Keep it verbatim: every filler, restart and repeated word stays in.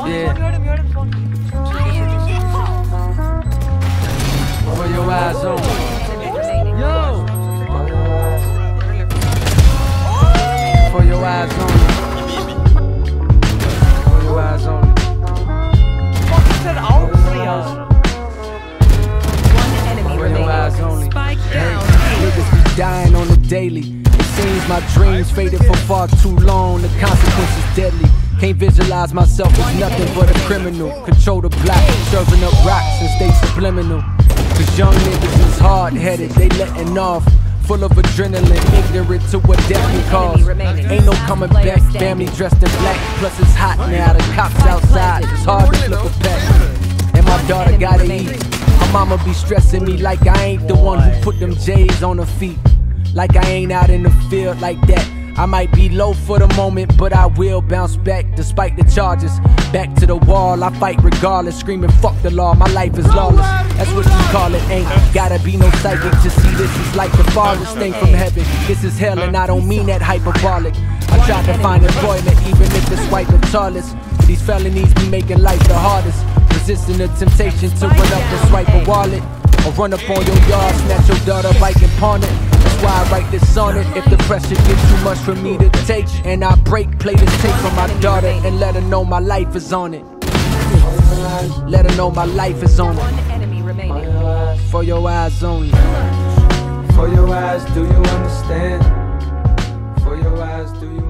Yeah. For your eyes only. Yo. For your eyes only. For your eyes only. One enemy remaining. Spike down. Niggas be dying on the daily. It seems my dreams faded for far too long. The consequences deadly. Can't visualize myself as nothing but a criminal. Control the block, serving up rocks and stay subliminal. Cause young niggas is hard-headed, they letting off. Full of adrenaline, ignorant to what death can cause. Ain't no coming back, family dressed in black. Plus it's hot now, the cops outside. It's hard to flip a pack. And my daughter gotta eat. My mama be stressing me like I ain't the one who put them J's on her feet. Like I ain't out in the field like that. I might be low for the moment, but I will bounce back despite the charges. Back to the wall, I fight regardless, screaming fuck the law, my life is lawless. That's what you call it, ain't gotta be no psychic to see this is like the farthest thing from heaven. This is hell and I don't mean that hyperbolic. I tried to find employment even if it's white regardless. These felonies be making life the hardest. Resisting the temptation to run up and swipe a wallet. Or run up on your yard, snatch your daughter bike and pawn it. That's why I write this on it. If the pressure gets too much for me to take, and I break, play this tape for my daughter and let her know my life is on it. Let her know my life is on it. For your eyes only. For your eyes, do you understand? For your eyes, do you